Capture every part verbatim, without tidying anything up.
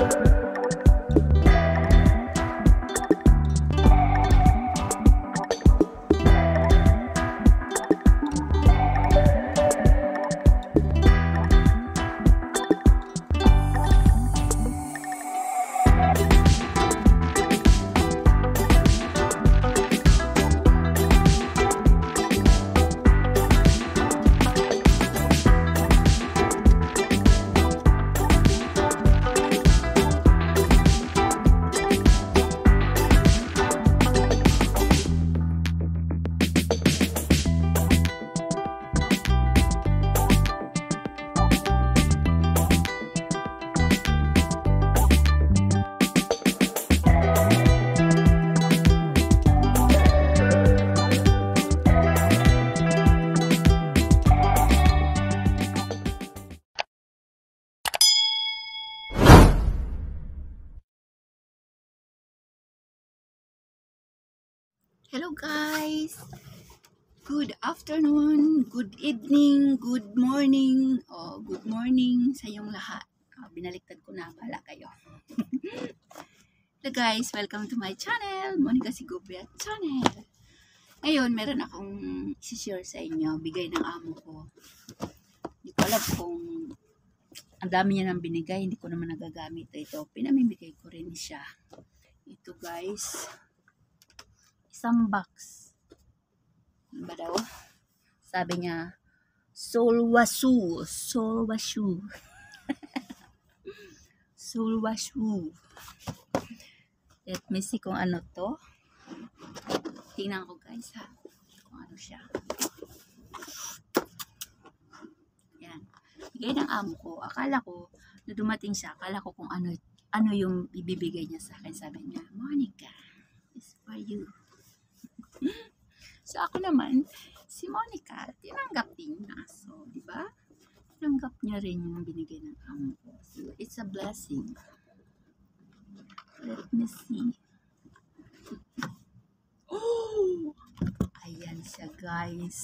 Hello guys! Good afternoon, good evening, good morning, oh, good morning sa iyong lahat. Oh, binaliktad ko na, bala kayo. Hello guys, welcome to my channel, Monica Sigubria channel. Ngayon, meron akong isi-share sa inyo, bigay ng amo ko. Hindi ko alam kung ang dami niya nang binigay, hindi ko naman nagagamit ito. Pinamimigay ko rin siya. Ito guys, isang box. Ano ba daw? Sabi niya, Solwasu. Solwasu. Solwasu. Let me see kung ano to. Tingnan ko guys ha. Kung ano siya. Yan. Bigay ng amo ko. Akala ko, na dumating siya, akala ko kung ano, ano yung ibibigay niya sa akin. Sabi niya, Monica, it's for you. So ako naman, si Monica, tinanggap din niya. So, di ba? Tinanggap niya rin yung binigay ng amo ko. So, it's a blessing. Let me see. Oh! Ayan siya, guys.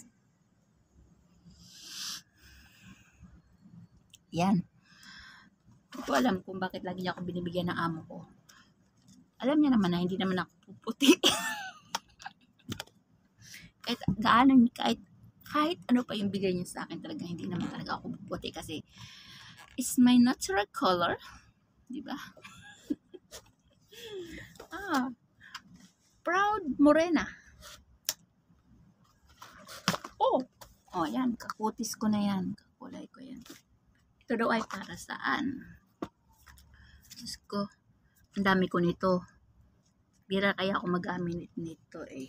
Yan. Hindi ko alam kung bakit lagi niya ako binibigyan ng amo ko. Alam niya naman na hindi naman ako puputi. Kahit gaano, kahit, kahit ano pa yung bigay niya sa akin, talaga hindi naman talaga ako puputi kasi it's my natural color. Diba? ah, proud morena. Oh, oh yan, kakutis ko na yan. Kakulay ko yan. Ito daw ay para saan? Diyos ko, ang dami ko nito. Bira kaya ako mag-aminit nito eh.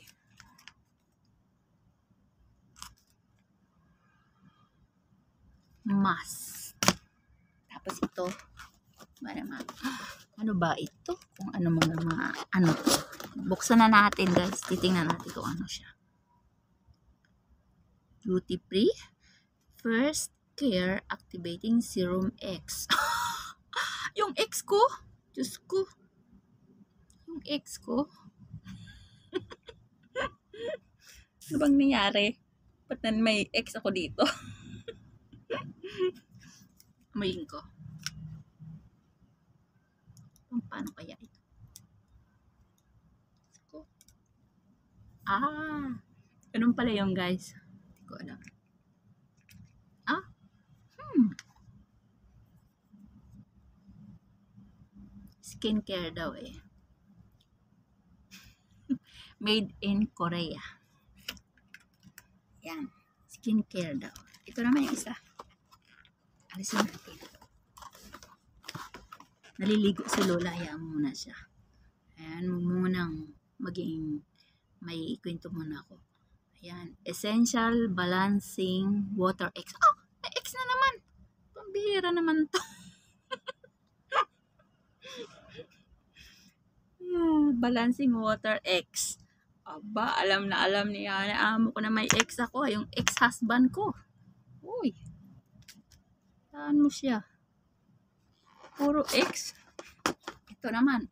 Mas. Tapos ito, ano ba ito? Kung ano mga, mga ano to. Buksan na natin guys. Titingnan natin kung ano siya. Duty free. First Care Activating Serum X. Yung X ko. Diyos ko. Yung X ko. Ano bang nangyari? Ba't na may X ako dito? Amoyin ko. Paano kaya ito? Ah, ganun pala yung guys. Hindi ko alam. Ah? Hmm. Skincare daw eh. Made in Korea. Yan. Skincare daw. Ito naman yung isa. Alisin natin. Naliligo si Lola. Hayaan muna siya. Ayan. Munang maging may kwento muna ako. Ayan. Essential Balancing Water X. Oh! May X na naman. Pambihira naman to. Balancing Water X. Aba, alam na alam niya. Amo ko na may ex ako. Yung ex-husband ko. Uy. Saan mo siya? Puro X. Ito naman.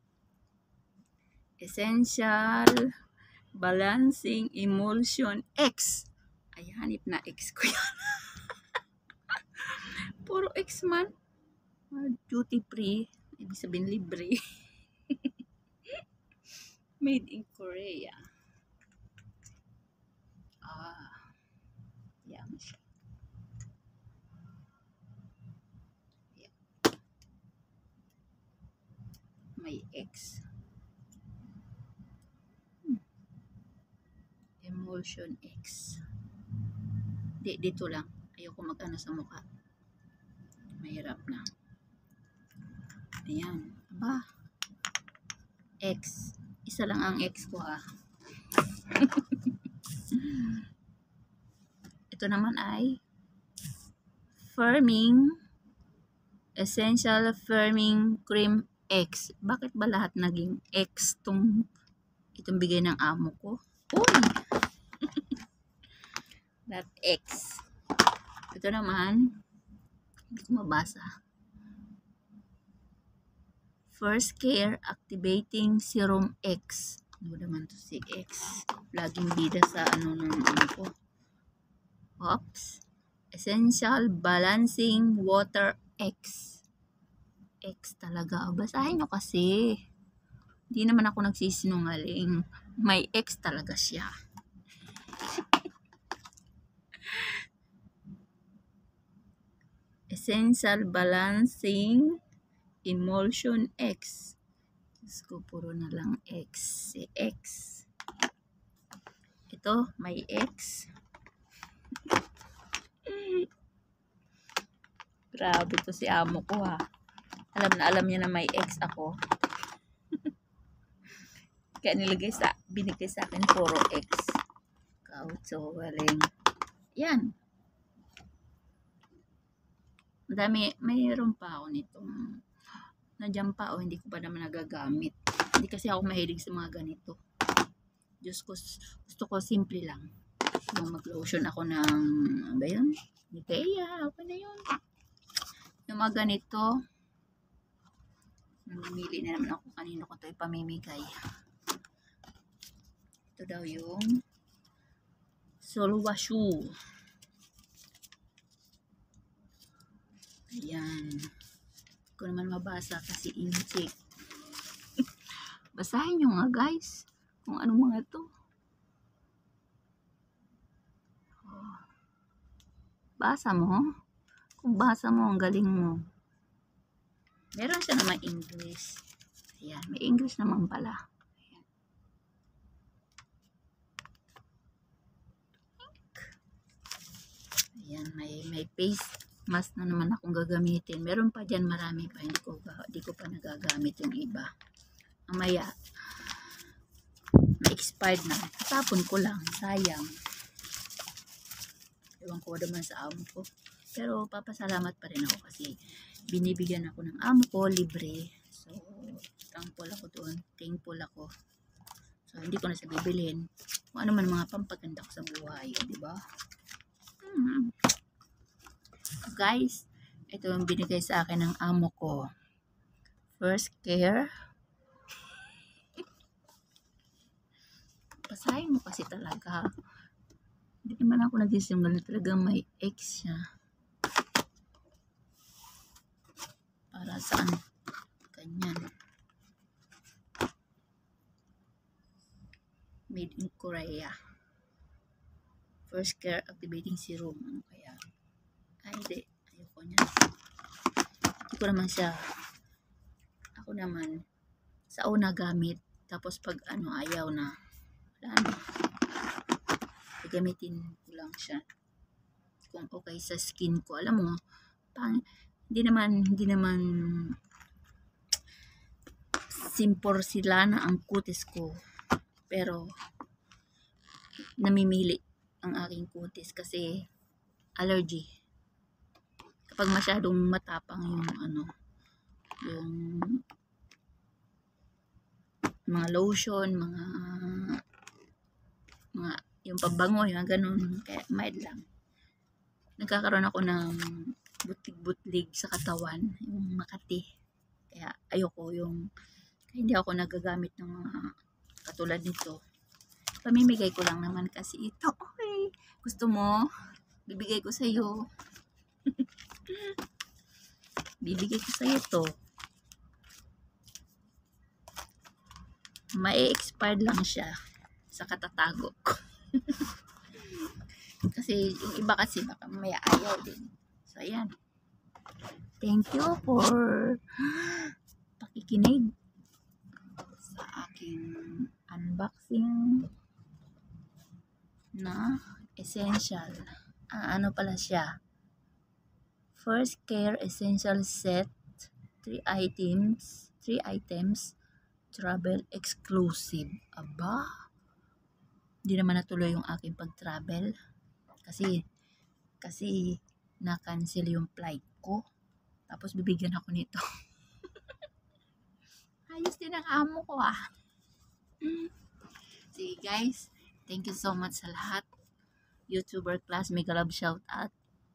Essential Balancing Emulsion X. Ay, hanip na X ko yan. Puro X man. Duty free. Ibig sabihin libre. Made in Korea. Ah, yan siya. Yan. May X. Hmm. Emulsion X. Di, dito lang. Ayoko mag-ano sa mukha. Mahirap na. Ayan. Aba. X. Isa lang ang X ko ah. Ito naman ay Firming Essential Firming Cream X. Bakit ba lahat naging X tong itong bigay ng amo ko? Uy! That X. Ito naman, hindi ko mabasa. First Care Activating Serum X. Ano naman to si X? Laging bida sa ano ng ano ko. Oops. Essential Balancing Water X. X talaga. Basahin nyo kasi. Hindi naman ako nagsisinungaling. May X talaga siya. Essential Balancing Emulsion X. Diyos ko, puro na lang X. Si X. Ito, may X. Grabe to si amo ko ha. Alam na alam niya na may X ako. Kaya nilagay sa, binigay sa akin puro X. Kauso, galing. Yan. Madami, mayroon pa ako nitong nandiyan pa o hindi ko pa naman nagagamit. Hindi kasi ako mahilig sa mga ganito. Diyos ko, gusto ko simple lang. Yung mag-lotion ako ng, ano ba yun? Nivea, okay na yun. Yung mga ganito, namimili na naman ako kanino ko ito ipamimigay. Ito daw yung Solwashu. Ayan. Hindi ko naman mabasa kasi incheck. Basahin nyo nga guys kung anong mga to. Oh. Basa mo. Kung basa mo, ang galing mo. Meron siya naman English. Ayan, may English naman pala. Ayan. Ayan, may, may paste mask na naman akong gagamitin. Meron pa dyan marami pa. Hindi ko, hindi ko pa nagagamit yung iba. Mamaya, na-expired na. Tapon ko lang. Sayang. Ewan ko naman sa amo ko. Pero papasalamat pa rin ako kasi binibigyan ako ng amo ko libre. So, thankful ako doon. Thankful ako. So, hindi ko na siya bibilhin. Kung ano man mga pampaganda ko sa buhay. Diba? Hmm. Guys, ito yung binigay sa akin ng amo ko. First Care. Basahin mo kasi talaga. Hindi naman ako nagsisimula talaga may X siya. Para saan? Ganyan. Made in Korea. First Care Activating Serum. Ano kaya? Ay, hindi. Ayoko niya. Hindi ko naman siya. Ako naman, sa una gamit. Tapos pag ano, ayaw na. Wala na. Gamitin ko lang siya. Kung okay sa skin ko. Alam mo, pang, hindi naman, hindi naman simporsilana ang kutis ko. Pero, namimili ang aking kutis kasi allergy. Kapag masyadong matapang yung ano, yung mga lotion, mga mga yung pabango, yung ganun, kaya mild lang. Nagkakaroon ako ng butlig-butlig sa katawan, yung makati. Kaya ayoko yung, kaya hindi ako nagagamit ng mga katulad nito. Pamimigay ko lang naman kasi ito. Okay, gusto mo? Bibigay ko sa iyo. Bibigay ko sa iyo to. may expired lang siya sa katatago ko. Kasi yung iba kasi baka may ayaw din. So ayan. Thank you for pakikinig sa aking unboxing na essential. Ah, ano pala siya? First Care Essential Set, three items, three items, travel exclusive. Aba, hindi naman natuloy yung aking pag-travel kasi kasi na-cancel yung flight ko. Tapos bibigyan ako nito. Ayos din ang amo ko ah. Sige guys, thank you so much sa lahat. YouTuber class, mega love shout out.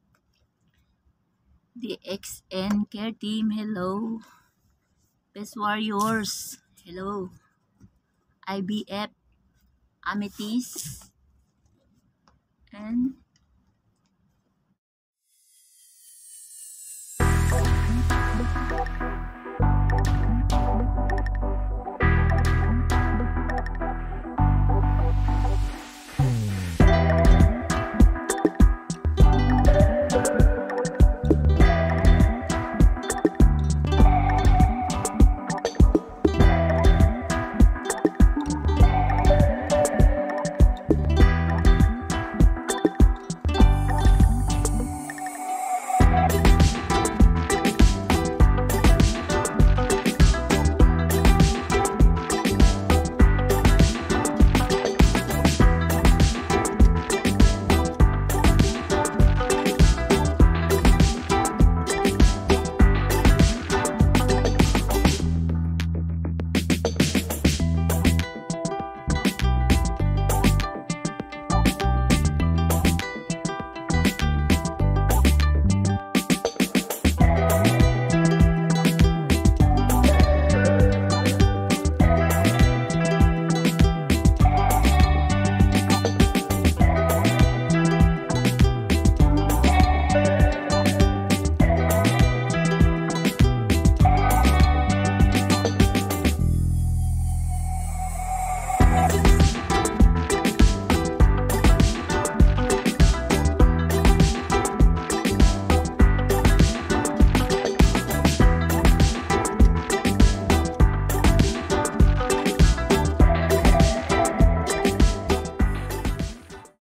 The X N Care Team, hello. Best Warriors, hello. I B F, Amethyst, and